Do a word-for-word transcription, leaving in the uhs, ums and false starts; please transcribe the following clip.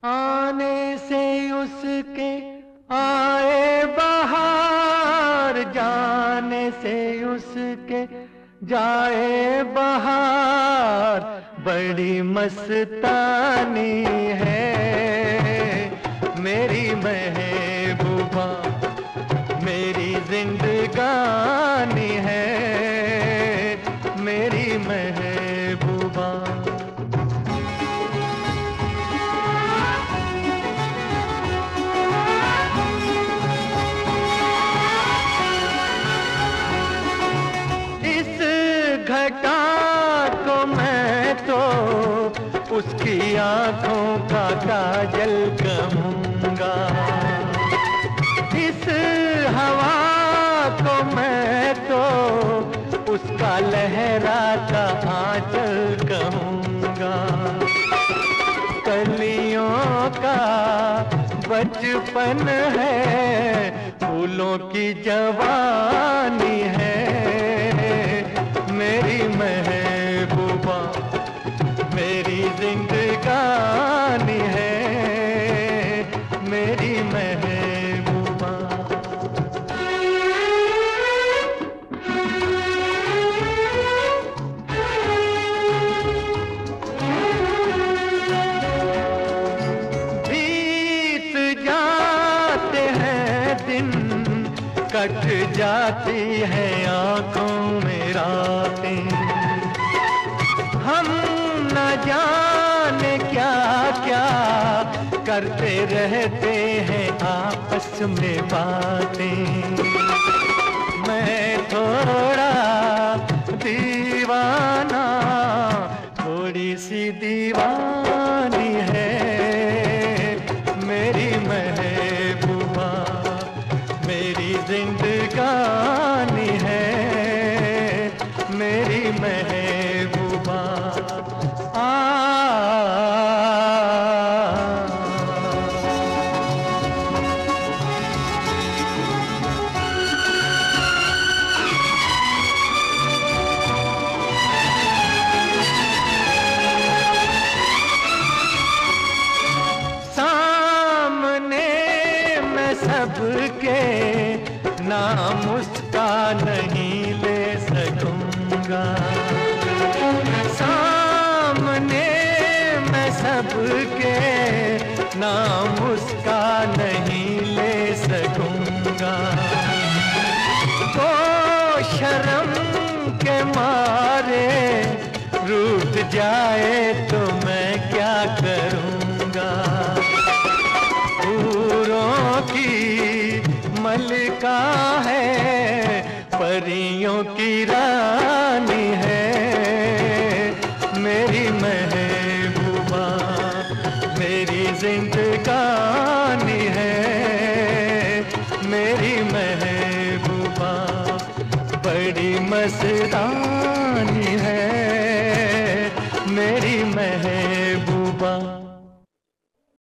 आने से उसके आए बहार, जाने से उसके जाए बहार। बड़ी मस्तानी है मेरी महबूबा, मेरी जिंदगानी है मेरी महबूबा। घटा तो मैं तो उसकी आंखों का काजल कहूँगा, इस हवा को मैं तो उसका लहराता आंचल कहूँगा। कलियों का बचपन है, फूलों की जवानी है मेरी महबूबा, मेरी जिंदगानी है मेरी महबूबा। बीत जाते हैं दिन, कट जाती है आंखों में रातें, हम न जाने क्या क्या करते रहते हैं आपस में बातें। मैं थोड़ा दीवाना, थोड़ी सी दीवानी है मेरी महबूबा, मेरी जिंदगानी है मेरी महबूबा। आ सामने मैं सबके नाम उसका नहीं ले सकूंगा, सामने मैं सबके नाम उसका नहीं ले सकूंगा। तो शर्म के मारे रूठ जाए तो मैं क्या करूंगा। हूरों की मलिका है, परियों की रानी है मेरी महबूबा, मेरी जिंदगानी है मेरी महबूबा। बड़ी मस्तानी है मेरी महबूबा।